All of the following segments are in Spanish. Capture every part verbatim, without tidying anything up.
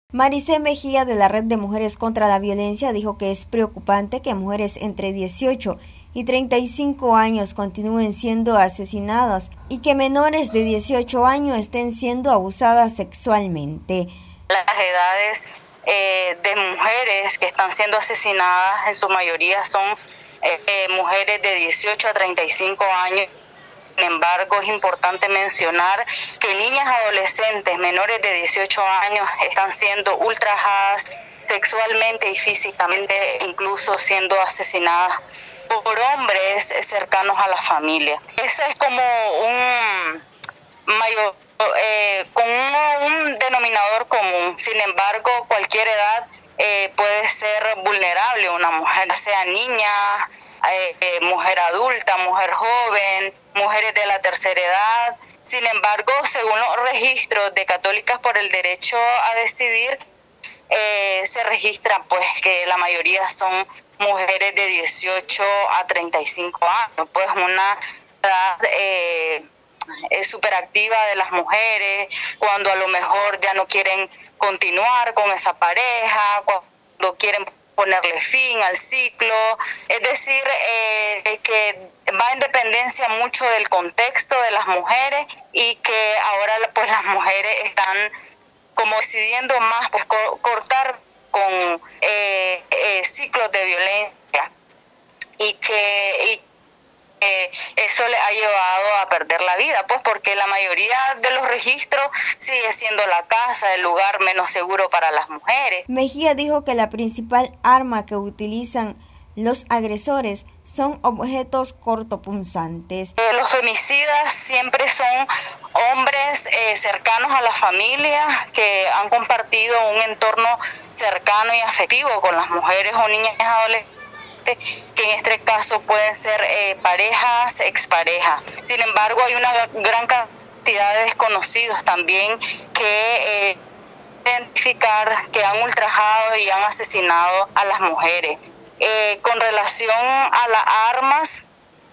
Maricé Mejía, de la Red de Mujeres contra la Violencia, dijo que es preocupante que mujeres entre dieciocho y treinta y cinco años continúen siendo asesinadas y que menores de dieciocho años estén siendo abusadas sexualmente. Las edades eh, de mujeres que están siendo asesinadas en su mayoría son eh, eh, mujeres de dieciocho a treinta y cinco años. Sin embargo, es importante mencionar que niñas adolescentes menores de dieciocho años están siendo ultrajadas sexualmente y físicamente, incluso siendo asesinadas por hombres cercanos a la familia. Eso es como un mayor, eh, con un, un denominador común. Sin embargo, cualquier edad eh, puede ser vulnerable una mujer, sea niña, Eh, eh, mujer adulta, mujer joven, mujeres de la tercera edad. Sin embargo, según los registros de Católicas por el Derecho a Decidir, eh, se registra pues que la mayoría son mujeres de dieciocho a treinta y cinco años, pues una edad eh, súper activa de las mujeres, cuando a lo mejor ya no quieren continuar con esa pareja, cuando quieren ponerle fin al ciclo, es decir, eh, que va en dependencia mucho del contexto de las mujeres y que ahora pues las mujeres están como decidiendo más pues co- cortar con eh, eh, ciclos de violencia y que y, Eh, eso le ha llevado a perder la vida, pues porque la mayoría de los registros sigue siendo la casa el lugar menos seguro para las mujeres. Mejía dijo que la principal arma que utilizan los agresores son objetos cortopunzantes. Eh, los femicidas siempre son hombres eh, cercanos a la familia que han compartido un entorno cercano y afectivo con las mujeres o niñas adolescentes, que en este caso pueden ser eh, parejas, exparejas. Sin embargo, hay una gran cantidad de desconocidos también que eh, identificar que han ultrajado y han asesinado a las mujeres. Eh, con relación a las armas,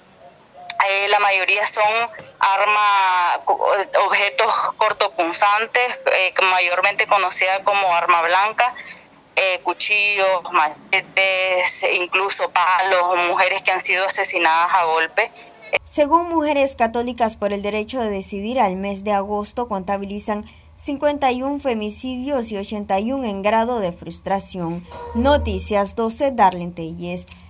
eh, la mayoría son armas, objetos cortopunzantes, eh, mayormente conocida como arma blanca. Eh, cuchillos, machetes, incluso palos, mujeres que han sido asesinadas a golpe. Según Mujeres Católicas por el Derecho a Decidir, al mes de agosto contabilizan cincuenta y uno femicidios y ochenta y uno en grado de frustración. Noticias doce, Darlene Telles.